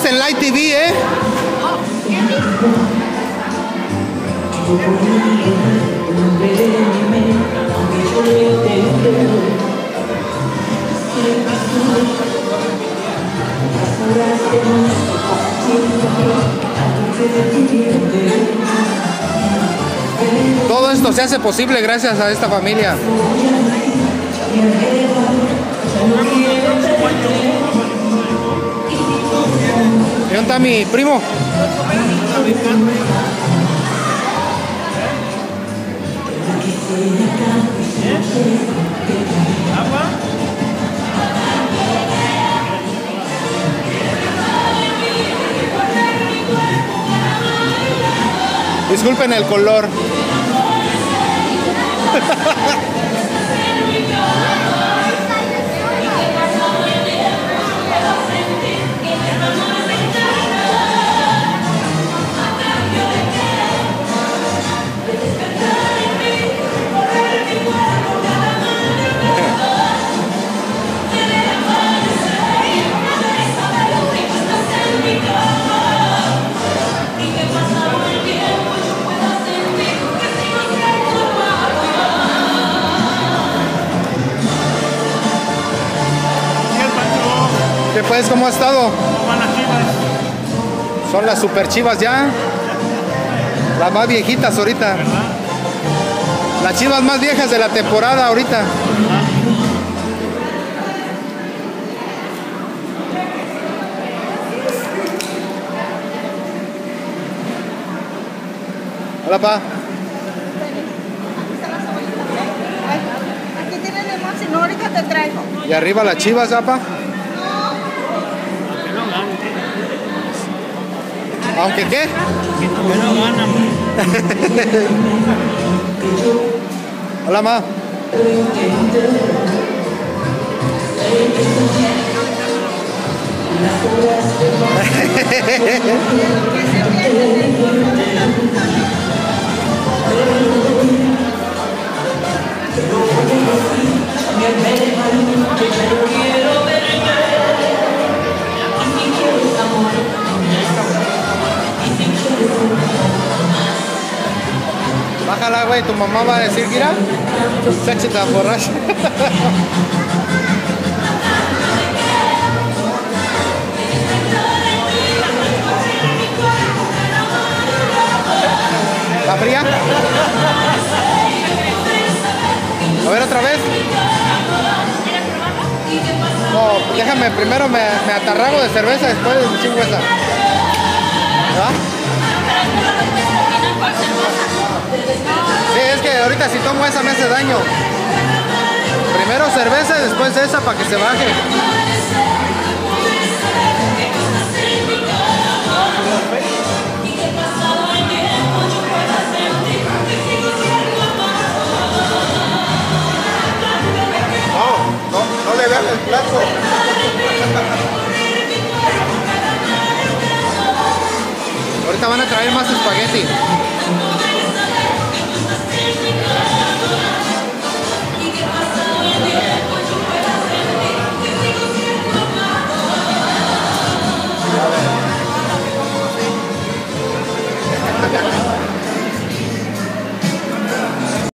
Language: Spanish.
viste en Light TV, ¿eh? Todo esto se hace posible gracias a esta familia. ¿Dónde está mi primo? Disculpen el color. ¿Qué pues? ¿Cómo ha estado? Son las super chivas ya. Las más viejitas ahorita. Las chivas más viejas de la temporada ahorita. Hola, pa. Aquí tienes limón, si no ahorita te traigo. Y arriba las chivas, pa. ¿Aunque qué? Que no ganan. Hola, ma. Bájala, güey, tu mamá va a decir, mira, sexy tan borracha. ¿Está fría? A ver, otra vez. No, déjame, primero me atarrago de cerveza, después de chingo esa. ¿verdad? Sí, es que ahorita si tomo esa me hace daño. Primero cerveza y después esa para que se baje. No le vean el plato. Ahorita van a traer más espagueti.